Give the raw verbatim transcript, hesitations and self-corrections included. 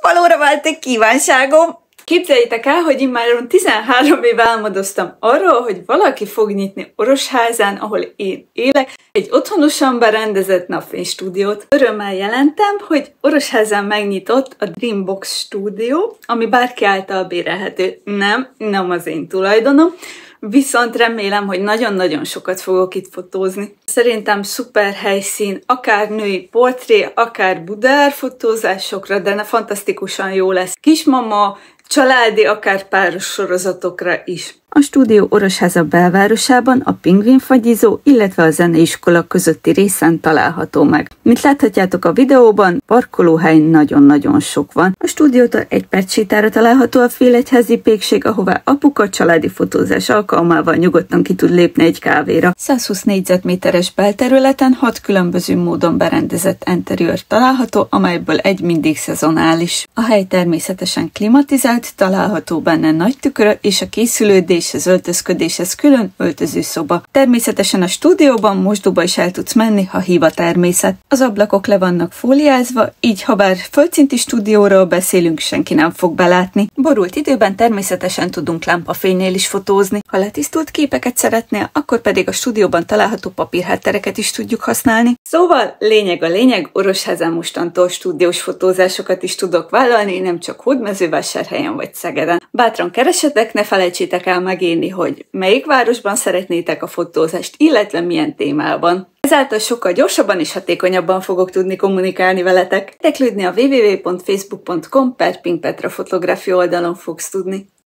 valóra vált egy kívánságom! Képzeljétek el, hogy immáron tizenhárom éve álmodoztam arról, hogy valaki fog nyitni Orosházán, ahol én élek, egy otthonosan berendezett napfénystúdiót. Örömmel jelentem, hogy Orosházán megnyitott a Dreambox stúdió, ami bárki által bérelhető. Nem, nem az én tulajdonom. Viszont remélem, hogy nagyon-nagyon sokat fogok itt fotózni. Szerintem szuper helyszín, akár női portré, akár Budaör fotózásokra, de ne fantasztikusan jó lesz. Kismama, családi, akár páros sorozatokra is. A stúdió Orosháza belvárosában, a Pingvinfagyizó, illetve a zeneiskola közötti részen található meg. Mint láthatjátok a videóban, parkolóhely nagyon-nagyon sok van. A stúdiótól egy perc sétára található a Félegyházi pékség, ahová apuka családi fotózás alkalmával nyugodtan ki tud lépni egy kávéra. százhúsz négyzetméteres belterületen hat különböző módon berendezett interiőr található, amelyből egy mindig szezonális. A hely természetesen klimatizált, található benne nagy tükör, és a készülődés az öltözködéshez külön öltözőszoba. Természetesen a stúdióban mosdóba is el tudsz menni, ha hív a természet. Az ablakok le vannak fóliázva, így ha bár földszinti stúdióról beszélünk, senki nem fog belátni. Borult időben természetesen tudunk lámpafénynél is fotózni. Ha letisztult képeket szeretnél, akkor pedig a stúdióban található papírháttereket is tudjuk használni. Szóval lényeg a lényeg, Orosházán mostantól stúdiós fotózásokat is tudok vállalni, nem csak Hódmezővásárhelyen vagy Szegeden. Bátran keresetek, ne felejtsétek el megírni, hogy melyik városban szeretnétek a fotózást, illetve milyen témában. Ezáltal sokkal gyorsabban és hatékonyabban fogok tudni kommunikálni veletek. Érdeklődni a www pont facebook pont com per Pink Petra fotográfia oldalon fogsz tudni.